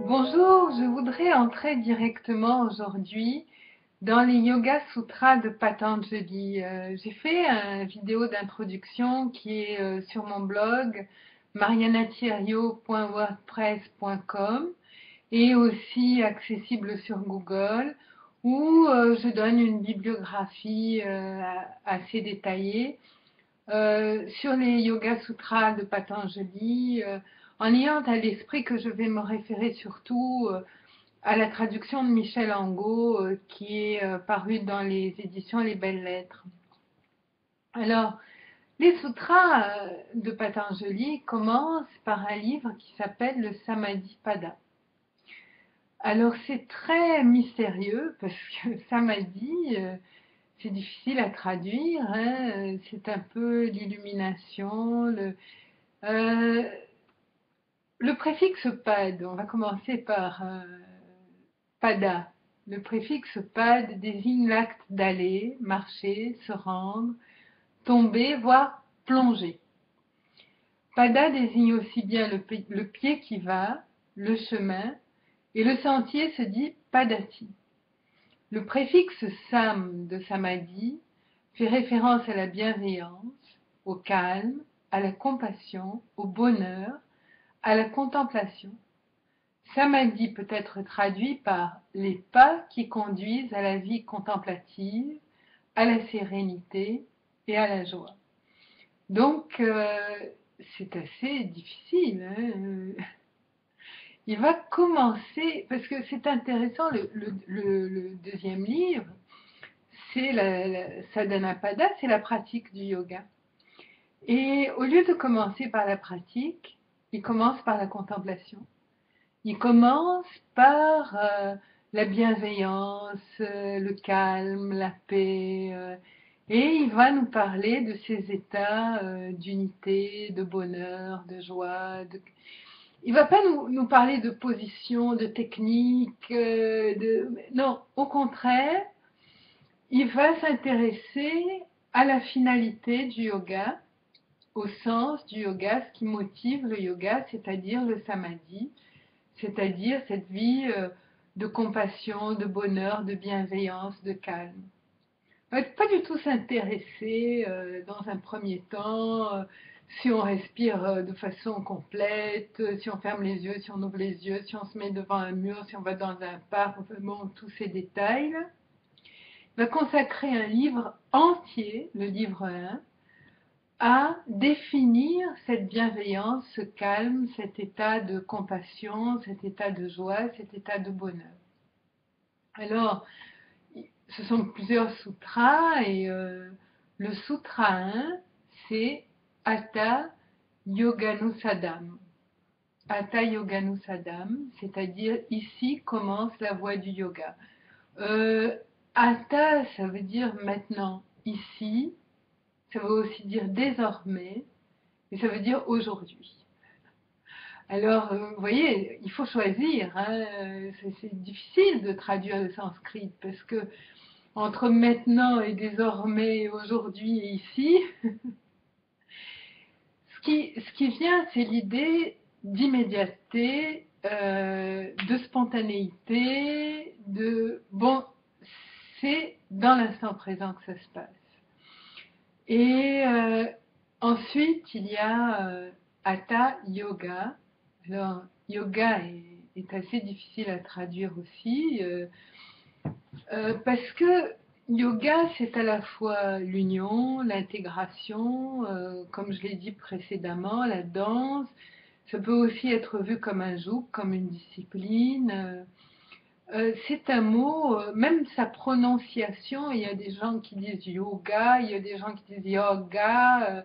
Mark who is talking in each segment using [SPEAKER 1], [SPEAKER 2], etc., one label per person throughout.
[SPEAKER 1] Bonjour, je voudrais entrer directement aujourd'hui dans les Yoga Sutras de Patanjali. J'ai fait une vidéo d'introduction qui est sur mon blog marianathierio.wordpress.com et aussi accessible sur Google où je donne une bibliographie assez détaillée sur les Yoga Sutras de Patanjali, en ayant à l'esprit que je vais me référer surtout à la traduction de Michel Angot qui est parue dans les éditions Les Belles Lettres. Alors, les sutras de Patanjali commencent par un livre qui s'appelle le Samadhi Pada. Alors, c'est très mystérieux parce que Samadhi, c'est difficile à traduire, hein, c'est un peu l'illumination, le préfixe pad, on va commencer par pada. Le préfixe pad désigne l'acte d'aller, marcher, se rendre, tomber, voire plonger. Pada désigne aussi bien le pied qui va, le chemin, et le sentier se dit padati. Le préfixe sam de samadhi fait référence à la bienveillance, au calme, à la compassion, au bonheur, à la contemplation. Samadhi peut être traduit par les pas qui conduisent à la vie contemplative, à la sérénité et à la joie. Donc, c'est assez difficile. Hein. Il va commencer, parce que c'est intéressant, le deuxième livre, c'est la Sadhanapada, c'est la pratique du yoga. Et au lieu de commencer par la pratique, il commence par la contemplation. Il commence par la bienveillance, le calme, la paix, et il va nous parler de ces états d'unité, de bonheur, de joie. Il va pas nous parler de position, de technique, non, au contraire, il va s'intéresser à la finalité du yoga, au sens du yoga, ce qui motive le yoga, c'est-à-dire le samadhi, c'est-à-dire cette vie de compassion, de bonheur, de bienveillance, de calme. Pas du tout s'intéresser dans un premier temps si on respire de façon complète, si on ferme les yeux, si on ouvre les yeux, si on se met devant un mur, si on va dans un parc, bon, tous ces détails. Il va consacrer un livre entier, le livre 1, à définir cette bienveillance, ce calme, cet état de compassion, cet état de joie, cet état de bonheur. Alors, ce sont plusieurs sutras et le sutra 1, c'est Hatha Yoganusadam. Hatha Yoganusadam, c'est-à-dire ici commence la voie du yoga. Hatha, ça veut dire maintenant, ici, ça veut aussi dire désormais, et ça veut dire aujourd'hui. Alors, vous voyez, il faut choisir. Hein. C'est difficile de traduire le sanskrit parce que entre maintenant et désormais, et aujourd'hui et ici, ce qui vient, c'est l'idée d'immédiateté, de spontanéité, de bon, c'est dans l'instant présent que ça se passe. Et ensuite, il y a Hatha Yoga. Alors, yoga est assez difficile à traduire aussi, parce que yoga, c'est à la fois l'union, l'intégration, comme je l'ai dit précédemment, la danse. Ça peut aussi être vu comme un joug, comme une discipline. C'est un mot, même sa prononciation, il y a des gens qui disent yoga, il y a des gens qui disent yoga.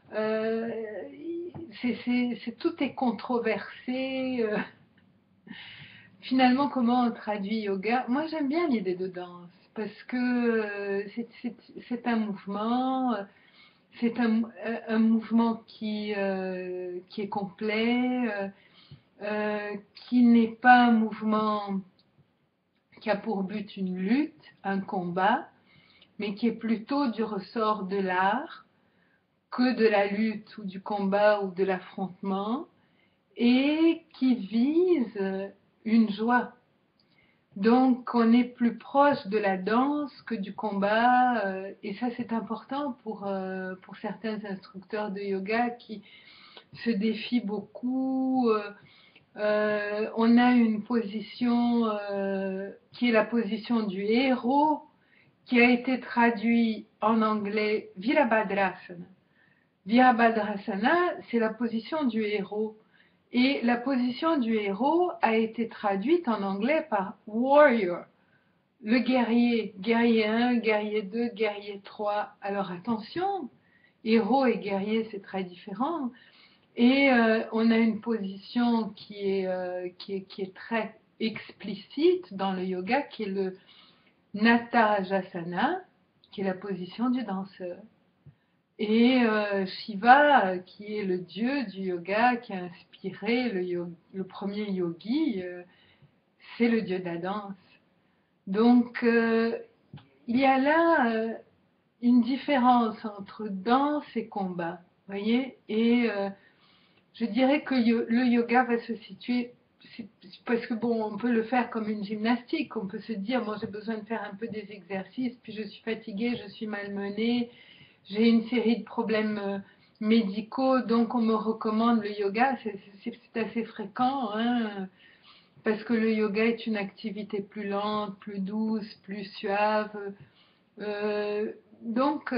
[SPEAKER 1] Tout est controversé. Finalement, comment on traduit yoga? Moi, j'aime bien l'idée de danse parce que c'est un mouvement, c'est un mouvement qui est complet, qui n'est pas un mouvement qui a pour but une lutte, un combat, mais qui est plutôt du ressort de l'art que de la lutte ou du combat ou de l'affrontement, et qui vise une joie. Donc on est plus proche de la danse que du combat, et ça c'est important pour certains instructeurs de yoga qui se défient beaucoup. On a une position qui est la position du héros, qui a été traduit en anglais Virabhadrasana. Virabhadrasana, c'est la position du héros. Et la position du héros a été traduite en anglais par warrior, le guerrier, guerrier 1, guerrier 2, guerrier 3. Alors attention, héros et guerrier, c'est très différent. Et on a une position qui est très explicite dans le yoga, qui est le Natarajasana, qui est la position du danseur. Et Shiva, qui est le dieu du yoga, qui a inspiré le premier yogi, c'est le dieu de la danse. Donc il y a là une différence entre danse et combat, voyez. Et je dirais que le yoga va se situer, parce que bon, on peut le faire comme une gymnastique, on peut se dire, moi j'ai besoin de faire un peu des exercices, puis je suis fatiguée, je suis malmenée, j'ai une série de problèmes médicaux, donc on me recommande le yoga, c'est assez fréquent, hein, parce que le yoga est une activité plus lente, plus douce, plus suave. Donc,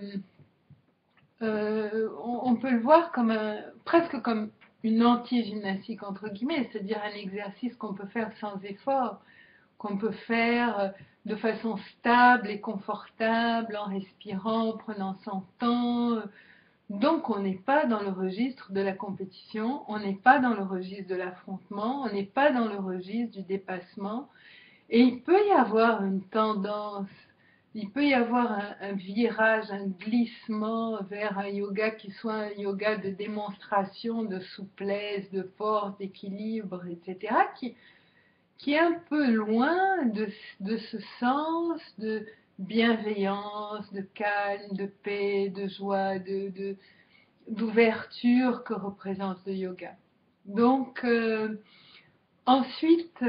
[SPEAKER 1] on peut le voir comme presque comme une anti-gymnastique, entre guillemets, c'est-à-dire un exercice qu'on peut faire sans effort, qu'on peut faire de façon stable et confortable, en respirant, en prenant son temps. Donc on n'est pas dans le registre de la compétition, on n'est pas dans le registre de l'affrontement, on n'est pas dans le registre du dépassement. Et il peut y avoir une tendance, il peut y avoir un virage, un glissement vers un yoga qui soit un yoga de démonstration, de souplesse, de force, d'équilibre, etc., qui est un peu loin de ce sens de bienveillance, de calme, de paix, de joie, d'ouverture que représente le yoga. Donc, ensuite,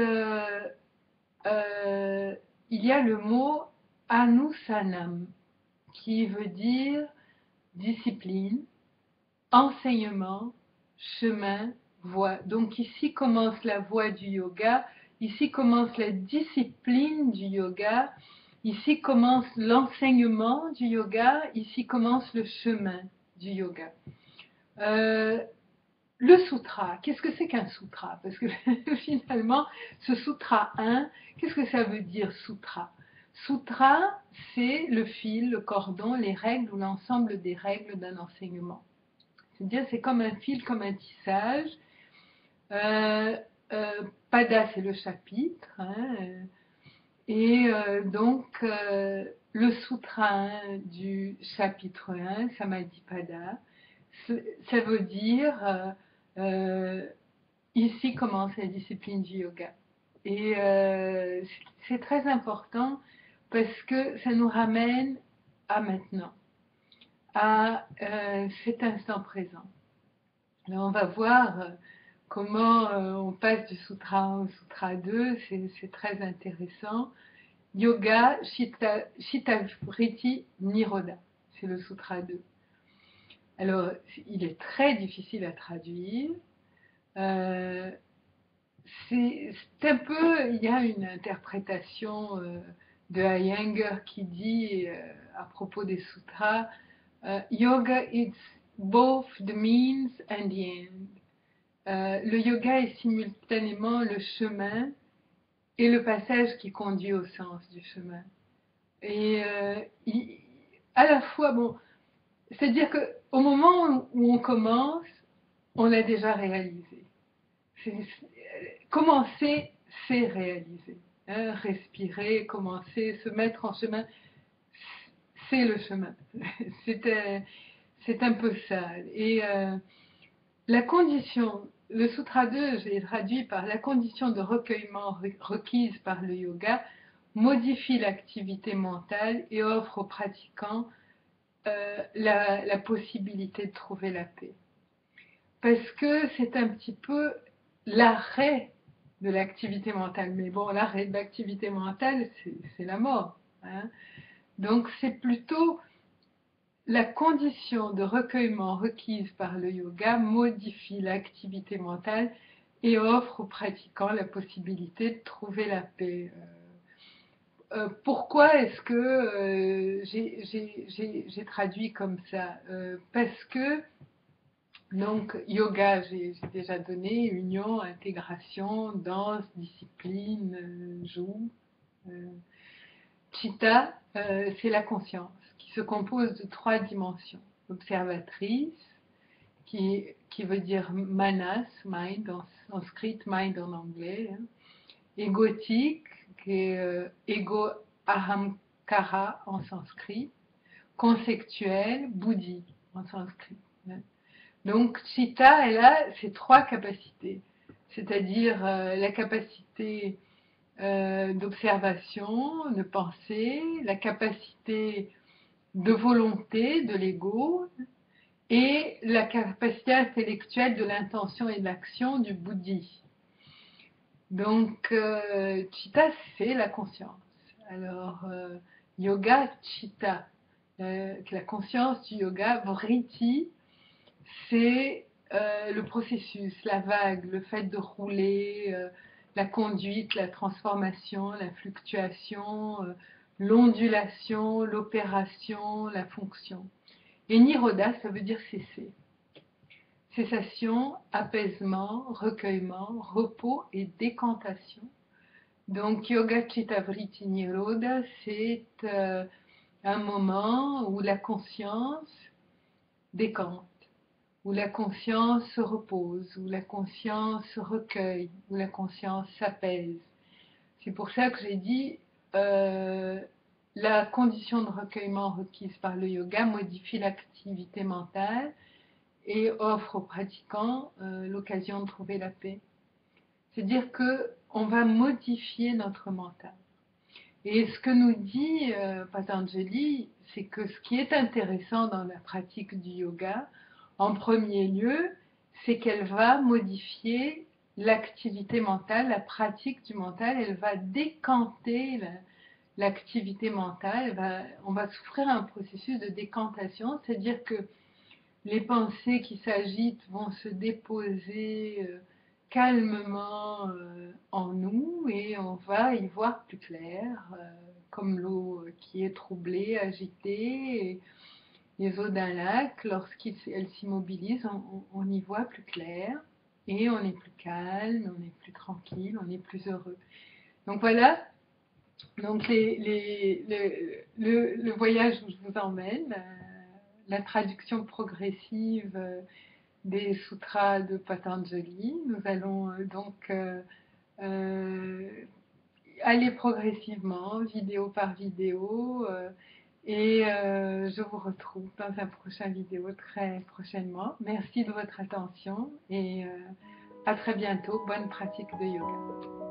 [SPEAKER 1] il y a le mot anusanam, qui veut dire discipline, enseignement, chemin, voie. Donc ici commence la voie du yoga, ici commence la discipline du yoga, ici commence l'enseignement du yoga, ici commence le chemin du yoga. Le sutra, qu'est-ce que c'est qu'un sutra? Parce que finalement, ce sutra 1, qu'est-ce que ça veut dire sutra? Sutra, c'est le fil, le cordon, les règles ou l'ensemble des règles d'un enseignement. C'est-à-dire, c'est comme un fil, comme un tissage. Pada, c'est le chapitre. Hein, et donc, le sutra 1 du chapitre 1, Samadhipada, ça veut dire ici commence la discipline du yoga. Et c'est très important parce que ça nous ramène à maintenant, à cet instant présent. Alors on va voir comment on passe du sutra 1 au sutra 2, c'est très intéressant. Yoga Chittavriti Nirodha, c'est le sutra 2. Alors, il est très difficile à traduire. C'est un peu, il y a une interprétation de Iyengar qui dit à propos des sutras, Yoga is both the means and the end. Le yoga est simultanément le chemin et le passage qui conduit au sens du chemin. Et à la fois, bon, c'est-à-dire qu'au moment où on commence, on l'a déjà réalisé. Commencer, c'est réaliser. Hein, respirer, commencer, se mettre en chemin, c'est le chemin. C'est un peu ça. Et la condition, le Sutra 2, j'ai traduit par la condition de recueillement requise par le yoga, modifie l'activité mentale et offre aux pratiquants la possibilité de trouver la paix. Parce que c'est un petit peu l'arrêt de l'activité mentale. Mais bon, l'arrêt de l'activité mentale, c'est la mort. Hein. Donc c'est plutôt la condition de recueillement requise par le yoga modifie l'activité mentale et offre aux pratiquants la possibilité de trouver la paix. Pourquoi est-ce que j'ai traduit comme ça parce que donc yoga, j'ai déjà donné, union, intégration, danse, discipline, joue. Chitta, c'est la conscience qui se compose de 3 dimensions. Observatrice, qui veut dire manas, mind en sanskrit, mind en anglais. Hein. Égotique, qui est ego ahamkara en sanskrit. Conceptuel, buddhi en sanskrit. Hein. Donc Chitta, elle a ces 3 capacités, c'est-à-dire la capacité d'observation, de pensée, la capacité de volonté de l'ego et la capacité intellectuelle de l'intention et de l'action du buddhi. Donc Chitta, c'est la conscience. Alors yoga Chitta, la conscience du yoga, vritti, c'est le processus, la vague, le fait de rouler, la conduite, la transformation, la fluctuation, l'ondulation, l'opération, la fonction. Et nirodha, ça veut dire cesser. Cessation, apaisement, recueillement, repos et décantation. Donc Yoga Chitta Vritti Nirodha, c'est un moment où la conscience décante, où la conscience se repose, où la conscience se recueille, où la conscience s'apaise. C'est pour ça que j'ai dit la condition de recueillement requise par le yoga modifie l'activité mentale et offre aux pratiquants l'occasion de trouver la paix. C'est-à-dire qu'on va modifier notre mental. Et ce que nous dit Patanjali, c'est que ce qui est intéressant dans la pratique du yoga, en premier lieu, c'est qu'elle va modifier l'activité mentale, la pratique du mental, elle va décanter l'activité mentale, on va souffrir un processus de décantation, c'est-à-dire que les pensées qui s'agitent vont se déposer calmement en nous et on va y voir plus clair, comme l'eau qui est troublée, agitée. Et les eaux d'un lac, lorsqu'elles s'immobilisent, on y voit plus clair et on est plus calme, on est plus tranquille, on est plus heureux. Donc voilà, donc le voyage où je vous emmène, la traduction progressive des sutras de Patanjali. Nous allons donc aller progressivement, vidéo par vidéo, et je vous retrouve dans un prochain vidéo très prochainement. Merci de votre attention et à très bientôt. Bonne pratique de yoga.